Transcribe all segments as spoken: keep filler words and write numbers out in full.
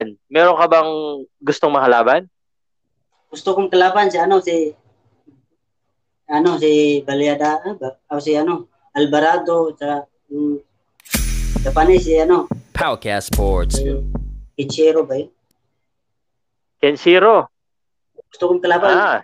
Meron ka bang gustong makalaban? Gusto kong kalaban si ano si ano si Baliada o si ano Alvarado sa um, Japanese si ano Powercast Sports. si Ichiro ba yun? Kenshiro. Gusto kong kalaban. Ah.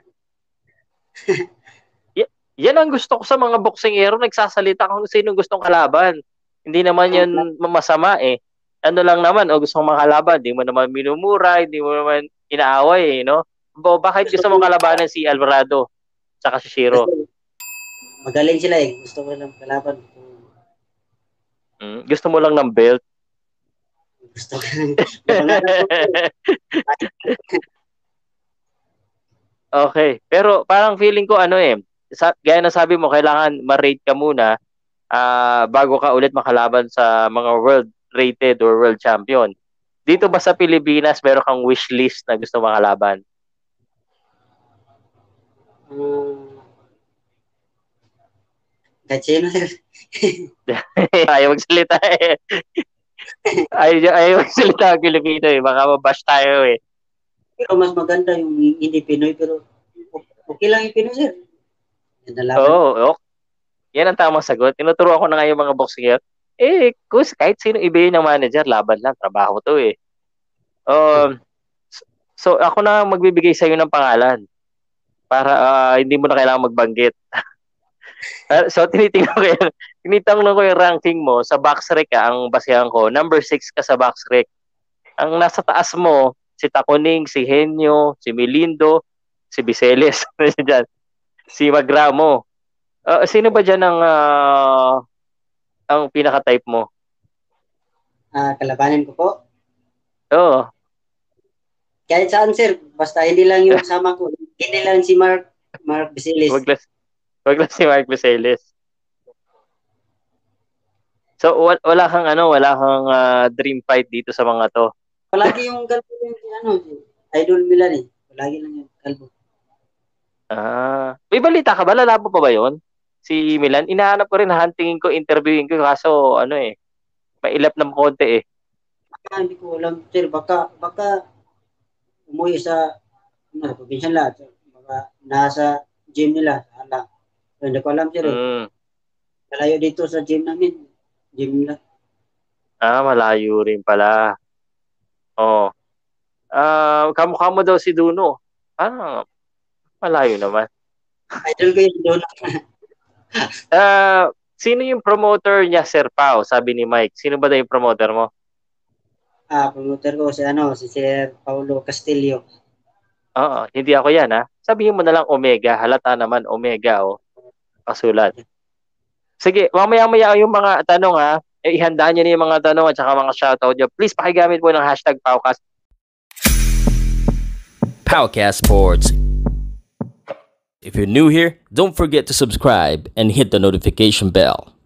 y- yan ang gusto ko sa mga boksingero, nagsasalita kung sino gustong kalaban. Hindi naman yan masama eh. Ano lang naman, o gusto mong makalaban, hindi mo naman minumura, hindi mo naman inaaway eh, no? Bo, bakit gusto mong kalabanan si Alvarado saka si Shiro? Magaling sila eh. Gusto ko lang kalaban. Hmm, gusto mo lang ng belt? Gusto ko Okay. Pero parang feeling ko ano eh, sa, gaya na sabi mo, kailangan ma-rate ka muna uh, bago ka ulit makalaban sa mga world rated or world champion. Dito ba sa Pilipinas, meron kang wish list na gusto makalaban? Um, Gachino. Ayaw magsalita eh. Ayaw, ayaw magsalita ang Pilipino eh. Baka mabash tayo eh. Pero mas maganda yung hindi Pinoy, pero okay lang yung Pinoy, sir. Oo, oh, oh. Yan ang tamang sagot. Tinuturuan ko na nga yung mga boxer. Eh, kus, kahit sino ibigay ng manager, laban lang, trabaho to eh. Um, so, ako na magbibigay sa'yo ng pangalan para uh, hindi mo na kailangan magbanggit. So, tinitingnan ko yan. Tinitingnan ko yung ranking mo sa boxrec ka, ang basehan ko. Number six ka sa boxrec. Ang nasa taas mo, si Taconing, si Henyo, si Melindo, si Biseles, si Magramo. Uh, sino ba dyan ang uh, ang pinaka-type mo? Ah, uh, kalabanin ko po? Oo. Kahit saan, sir. Basta hindi lang yung kasama ko. Hindi lang si Mark Mark Biseles. Wag lang, wag lang si Mark Biseles. So, wala, wala kang ano, wala kang uh, dream fight dito sa mga to? Palagi yung kalbo yung ano, Idol Milan eh. Palagi lang yung kalbo. Ah. May balita ka ba? Lalabo pa ba yun? Si Milan, inahanap ko rin, huntingin ko, interviewin ko, kaso ano eh, mailap ng konti eh. Ah, hindi ko alam, sir, baka, baka umuwi sa, ano, probinsya lahat, baka nasa gym nila, ala. So, hindi ko alam, sir eh. Mm. Malayo dito sa gym namin, gym nila. Ah, malayo rin pala. Oh. Ah, kamukha mo daw si Duno. Parang malayo naman. Idol ko yung Duno. uh, sino yung promoter niya, Sir Pao? Sabi ni Mike. Sino ba daw yung promoter mo? Ah, promoter ko si ano, si Sir Paulo Castillo. Oo, hindi ako yan ha. Sabihin mo na lang Omega. Halata naman Omega o. Oh. Kasulat. Sige, mamaya-maya yung mga tanong ha. Eh, ihandaan niyo na yung mga tanong at saka mga shoutout niyo. Please pakigamit po ng hashtag Powcast. Powcast Sports. If you're new here, don't forget to subscribe and hit the notification bell.